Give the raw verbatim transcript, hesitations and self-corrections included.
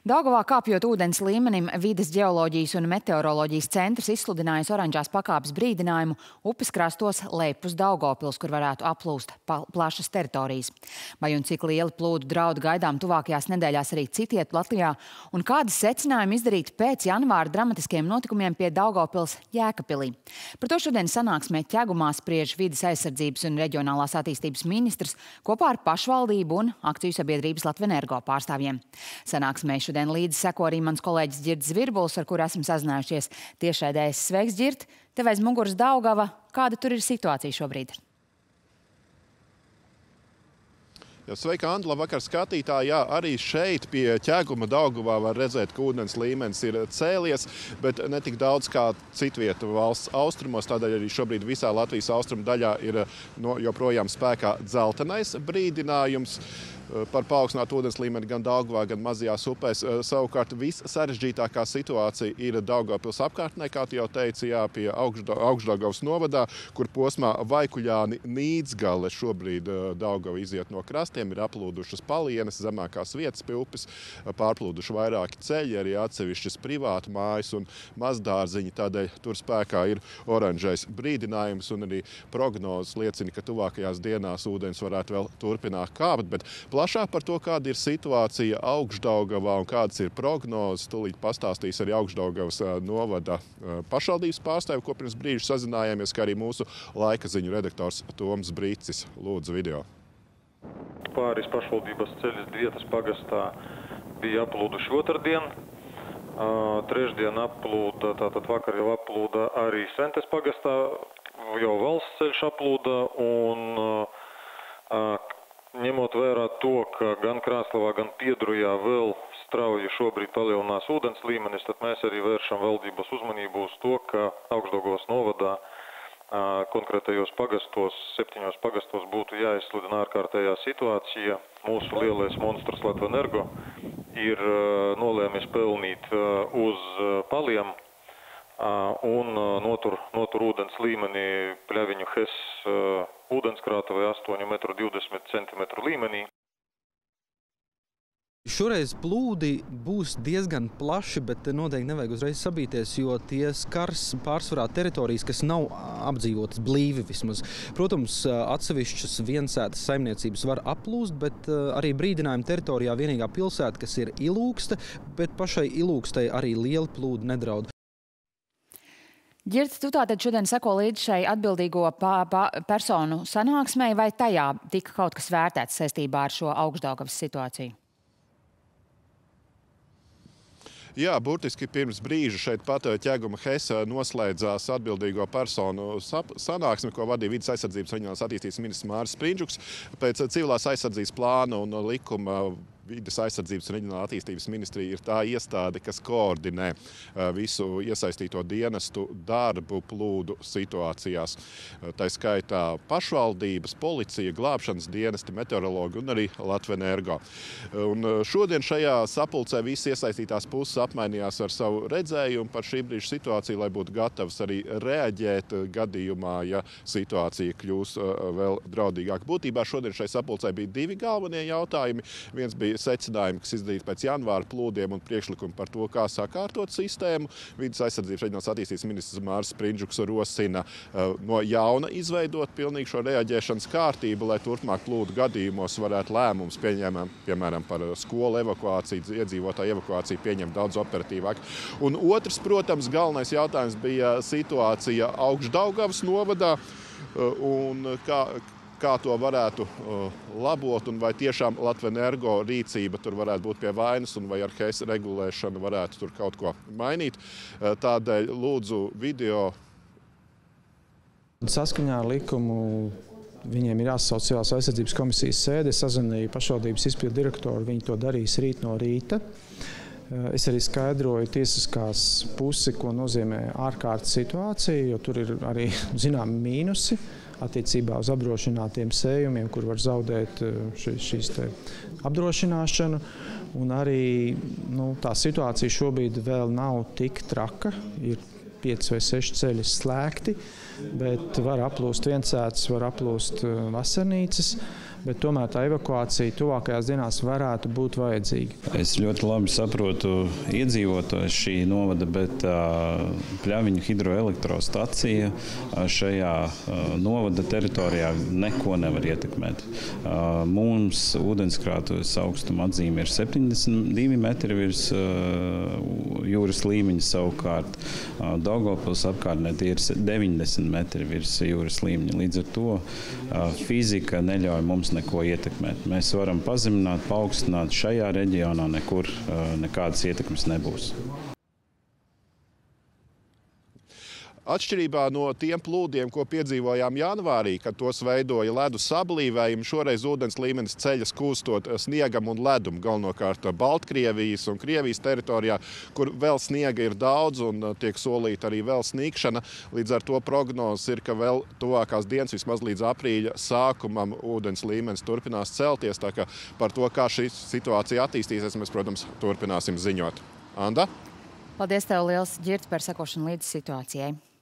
Daugavā kāpjot ūdens līmenim, Vides ģeoloģijas un meteoroloģijas centrs izsludinājis oranžās pakāpes brīdinājumu upes krastos lejpus Daugavpils, kur varētu aplūst plašas teritorijas. Vai un cik lieli plūdu draudu gaidām tuvākajās nedēļās arī citiet Latvijā, un kādas secinājumi izdarīt pēc janvāra dramatiskiem notikumiem pie Daugavpils Jēkabpilī? Par to šodien sanāksmē Ķegumā spriež Vides aizsardzības un reģionālās attīstības ministrs kopā ar pašvaldību un akciju sabiedrības Latvenergo pārstāvjiem. Sanāksmē šodien līdzi seko arī mans kolēģis Ģirds Virbuls, ar kuru esam sazinājušies tiešraidēs. Sveiks, Ģirt! Tev aiz muguras Daugava. Kāda tur ir situācija šobrīd? Jā, sveika, Anda, labvakar skatītāji. Jā, arī šeit pie Ķeguma Daugavā var redzēt, ka ūdens līmenis ir cēlies, bet ne tik daudz kā citvieta valsts austrumos. Tādēļ arī šobrīd visā Latvijas austrumu daļā ir no, joprojām spēkā dzeltenais brīdinājums par paaugstinātu ūdens līmeni gan Daugavā, gan mazajās upēs. Savukārt vissarežģītākā situācija ir Daugavpils apkārtnē, kā tu jau teici, jā, pie Augšdaugavas novadā, kur posmā Vaikuļāni Nīdzgale šobrīd Daugava iziet no krastiem, ir aplūdušas palienes, zemākās vietas pie upes, pārplūduši vairāki ceļi, arī atsevišķas privātu mājas un mazdārziņi. Tādēļ tur spēkā ir oranžais brīdinājums, un arī prognozes liecina, ka tuvākajās dienās ūdens varētu vēl turpināt kāpt, bet plašāk par to, kāda ir situācija Augšdaugavā un kādas ir prognozes, tūlīt pastāstīs arī Augšdaugavas novada pašvaldības pārstāvi, ko pirms brīža sazinājāmies, kā arī mūsu laika ziņu redaktors Toms Brīcis. Lūdzu, video. Pāris pašvaldības ceļas Dvietas pagastā bija aplūduši otrdien. Trešdien aplūda, tātad vakar jau aplūda arī Sentes pagastā, jau valsts ceļš aplūda, un ņemot vērā to, ka gan Krāslavā, gan Piedrujā vēl strauji šobrīd palielinās ūdens līmenis, tad mēs arī vēršam valdības uzmanību uz to, ka Augšdaugavas novadā konkrētajos pagastos, septiņos pagastos būtu jāizsludina ārkārtējā situācija. Mūsu lielais monstrs Latvenergo ir nolēmis pelnīt uz paliem un notur, notur ūdens līmeni Pļaviņu Hes ūdenskrātuvē astoņu metru divdesmit centimetru līmenī. Šoreiz plūdi būs diezgan plaši, bet noteikti nevajag uzreiz sabīties, jo tie skars pārsvarā teritorijas, kas nav apdzīvotas blīvi vismaz. Protams, atsevišķas viensētas saimniecības var aplūst, bet arī brīdinājuma teritorijā vienīgā pilsēta, kas ir Ilūkste, bet pašai Ilūkstei arī liela plūda nedraud. Ģirds, tu tātad šodien seko līdz šai atbildīgo pā, pā, personu sanāksmei, vai tajā tika kaut kas vērtēts saistībā ar šo Augšdaugavas situāciju? Jā, burtiski pirms brīža šeit pat Ķeguma Hes noslēdzās atbildīgo personu sanāksmi, ko vadīja Vides aizsardzības un reģionālās attīstības ministrs Māris Sprindžuks. Pēc civilās aizsardzības plāna un likuma Vides aizsardzības un reģionālās attīstības ministrija ir tā iestāde, kas koordinē visu iesaistīto dienestu darbu plūdu situācijās. Tā skaitā pašvaldības, policija, glābšanas dienesti, meteorologi un arī Latvenergo. Un šodien šajā sapulcē visi iesaistītās puses apmainījās ar savu redzējumu par šī brīža situāciju, lai būtu gatavs arī reaģēt gadījumā, ja situācija kļūs vēl draudīgāk. Būtībā šodien šai sapulcē bija divi galvenie jautājumi. Viens bija secinājumi, kas izdarīti pēc janvāra plūdiem un priekšlikumi par to, kā sakārtot sistēmu. Vides aizsardzības reģionālās attīstības ministrs Māris Sprindžuks rosina no jauna izveidot pilnīgi šo reaģēšanas kārtību, lai turpmāk plūdu gadījumos varētu lēmums pieņemam, piemēram, par skolu evakuāciju, iedzīvotāju evakuāciju pieņemt daudz operatīvāk. Un otrs, protams, galvenais jautājums bija situācija Augšdaugavas novadā un kā kā to varētu uh, labot un vai tiešām Latvenergo rīcība tur varētu būt pie vainas un vai ar Hes regulēšanu varētu tur kaut ko mainīt. Uh, tādēļ lūdzu video. Saskaņā ar likumu viņiem ir jāsasauc civilās aizsardzības komisijas sēde. Es sazvanīju pašvaldības izpildu direktoru, viņi to darīs rīt no rīta. Es arī skaidroju tiesiskās pusi, ko nozīmē ārkārtas situācija, jo tur ir arī zināmi mīnusi attiecībā uz apdrošinātiem sējumiem, kur var zaudēt šīs te apdrošināšanu. Un arī nu, tā situācija šobrīd vēl nav tik traka. Ir pieci vai seši ceļi slēgti, bet var aplūst viensētas, var aplūst vasarnīcas. bet tomēr tā evakuācija tuvākajās dienās varētu būt vajadzīga. Es ļoti labi saprotu iedzīvotājus šī novada, bet uh, Pļaviņu hidroelektrostacija uh, šajā uh, novada teritorijā neko nevar ietekmēt. Uh, mums ūdenskrātuves augstuma atzīme ir septiņdesmit divi metri virs uh, jūras līmeņa, savukārt uh, Daugavpils apkārtnē tie ir deviņdesmit metri virs jūras līmeņa. Līdz ar to uh, fizika neļauj mums neko ietekmēt. Mēs varam pazemināt, paaugstināt, šajā reģionā nekur uh, nekādas ietekmes nebūs. Atšķirībā no tiem plūdiem, ko piedzīvojām janvārī, kad tos veidoja ledus sablīvējumi, šoreiz ūdens līmenis ceļas kūstot sniegam un ledum, galvenokārt Baltkrievijas un Krievijas teritorijā, kur vēl sniega ir daudz un tiek solīta arī vēl sniegšana. Līdz ar to prognozes ir, ka vēl tuvākās dienas, vismaz līdz aprīļa sākumam, ūdens līmenis turpinās celties. Tā kā par to, kā šī situācija attīstīsies, mēs, protams, turpināsim ziņot. Anda? Paldies tev liels, Ģirds, par sekošanu līdz situācijai.